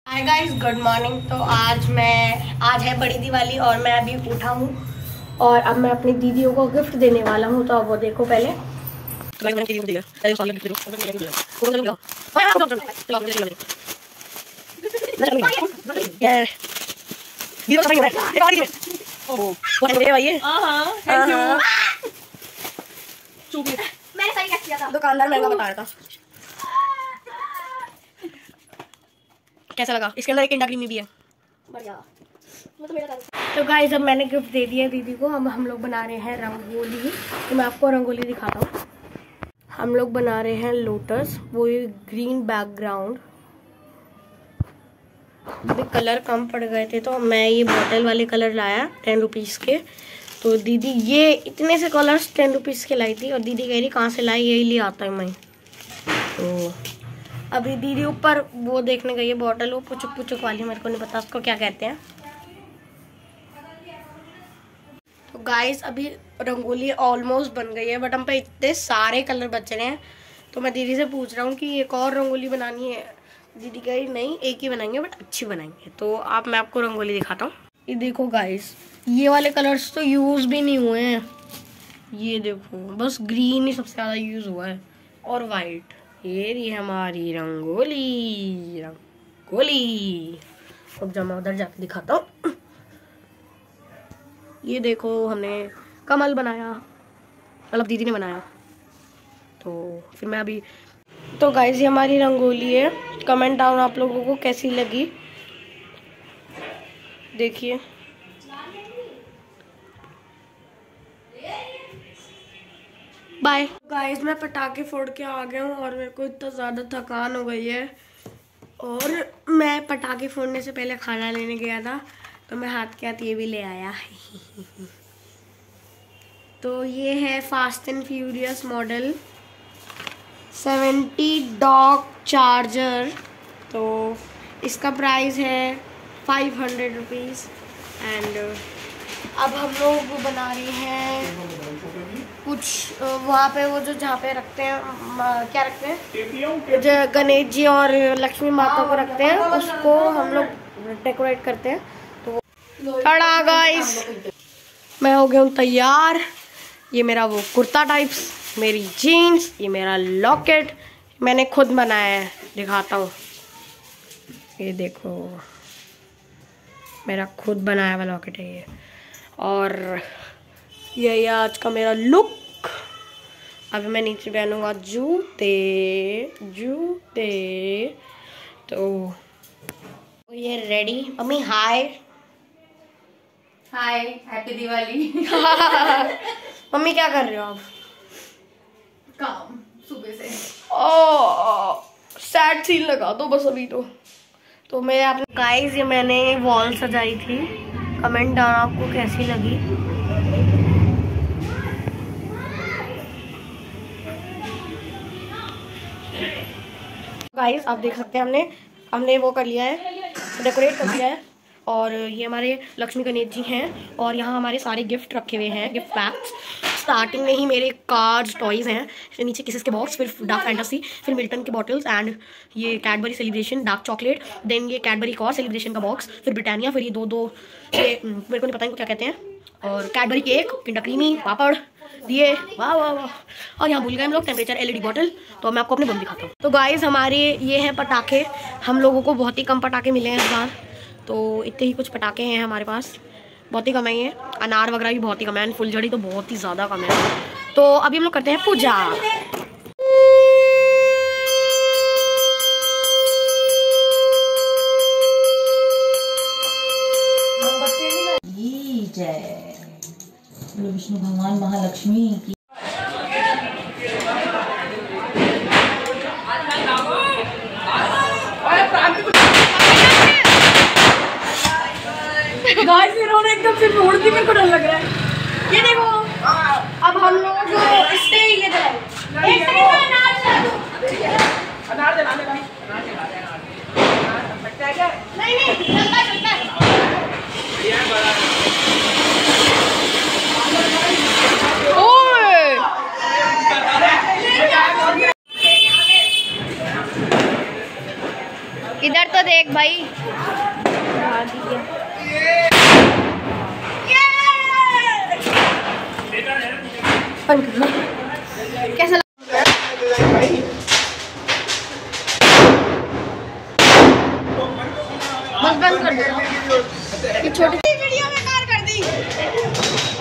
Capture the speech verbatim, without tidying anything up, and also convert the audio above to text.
Hi guys, good morning. तो आज मैं आज है बड़ी दिवाली और मैं अभी उठा हूँ और अब मैं अपनी दीदियों को गिफ्ट देने वाला हूँ। तो अब वो देखो पहले। दुकानदार महंगा बता रहा था। कैसा लगा? इसके अंदर एक इंडा क्रीमी भी है। बढ़िया। तो गाइस, अब मैंने गिफ्ट दे दिया दीदी को। अब हम लोग बना रहे हैं रंगोली। तो मैं आपको रंगोली दिखाता हूँ। हम लोग बना रहे हैं लोटस, वो ग्रीन बैकग्राउंड। अभी कलर कम पड़ गए थे तो मैं ये बॉटल वाले कलर लाया टेन रुपीज़ के। तो दीदी ये इतने से कलर्स टेन रुपीज़ के लाई थी और दीदी कह रही कहाँ से लाई, यही ले आता है मैं। तो अभी दीदी ऊपर वो देखने गई है बॉटल, वो पुचुक पुचुक वाली, मेरे को नहीं पता उसको क्या कहते हैं। तो गाइस, अभी रंगोली ऑलमोस्ट बन गई है बट हम पे इतने सारे कलर बच रहे हैं। तो मैं दीदी से पूछ रहा हूँ कि एक और रंगोली बनानी है। दीदी कह रही नहीं, एक ही बनाएंगे बट अच्छी बनाएंगे। तो आप मैं आपको रंगोली दिखाता हूँ। ये देखो गाइस, ये वाले कलर्स तो यूज़ भी नहीं हुए हैं। ये देखो, बस ग्रीन ही सबसे ज़्यादा यूज़ हुआ है और वाइट। ये रही हमारी रंगोली रंगोली अब जब मैं उधर जाके दिखाता हूँ। ये देखो, हमने कमल बनाया, मतलब दीदी ने बनाया। तो फिर मैं अभी तो गाइस, ये हमारी रंगोली है। कमेंट डाउन आप लोगों को कैसी लगी, देखिए। बाय गाइस, मैं पटाखे फोड़ के आ गया हूँ और मेरे को इतना ज़्यादा थकान हो गई है। और मैं पटाखे फोड़ने से पहले खाना लेने गया था तो मैं हाथ के हाथ ये भी ले आया। तो ये है fast and furious model seventy Dodge Charger. तो इसका प्राइस है फाइव हंड्रेड रुपीज़। एंड अब हम लोग बना रहे हैं कुछ वहाँ पे, वो जो जहाँ पे रखते हैं, क्या रखते हैं, जो गणेश जी और लक्ष्मी माता को रखते हैं, उसको हम लोग डेकोरेट करते हैं। तो खड़ा गाइस, मैं हो गया हूँ तैयार। ये मेरा वो कुर्ता टाइप्स, मेरी जीन्स, ये मेरा लॉकेट मैंने खुद बनाया है, दिखाता हूँ। ये देखो, मेरा खुद बनाया हुआ लॉकेट है ये। और यही आज का मेरा लुक। अभी मैं नीचे पहनूंगा जूते जूते तो ये ready. Mummy hi hi, happy Diwali. Mummy क्या कर रहे हो आप? काम सुबह से। ओ सैड सीन लगा दो बस अभी। तो तो मैं आपने गाइस, ये मैंने वॉल सजाई थी। कमेंट डाउन आपको कैसी लगी। गाइस, आप देख सकते हैं हमने हमने वो कर लिया है, डेकोरेट कर लिया है। और ये हमारे लक्ष्मी गणेश जी हैं और यहाँ हमारे सारे गिफ्ट रखे हुए हैं, गिफ्ट पैक्स। स्टार्टिंग में ही मेरे कार्ड्स, टॉयज़ हैं, फिर नीचे किसेस के बॉक्स, फिर डार्क फैंटेसी, फिर मिल्टन के बॉटल्स एंड ये Cadbury celebration dark chocolate, then ये कैडबरी का और सेलिब्रेशन का बॉक्स, फिर ब्रिटानिया, फिर ये दो दो ये मेरे को नहीं पता इनको क्या कहते हैं, और कैडबरी केक, किंडर क्रीमी, पापड़ दिए, वाह वाह वाह। और यहाँ भूल गए हम लोग टेम्परेचर एलईडी बॉटल। तो मैं आपको अपने बम दिखाता हूँ। तो गाइस, हमारे ये हैं पटाखे। हम लोगों को बहुत ही कम पटाखे मिले हैं इस बार, तो इतने ही कुछ पटाखे हैं हमारे पास, बहुत ही कम है। ये अनार वगैरह भी बहुत ही कम है, फुलझड़ी तो बहुत ही ज़्यादा कम है। तो अभी हम लोग करते हैं पूजा। जय विष्णु भगवान महालक्ष्मी की। गाइस, इन्होंने एकदम से फोड़ दी, मेरे को डर लग रहा है। ये देखो, अब हम लोग इससे ये जलाएंगे। एक सेकंड में अनार जला दो। अनार जलाने का नहीं नहीं चलता चलता ओए इधर तो देख भाई। कैसा बस बंद कर दो। ये छोटी वीडियो में कार कर दी।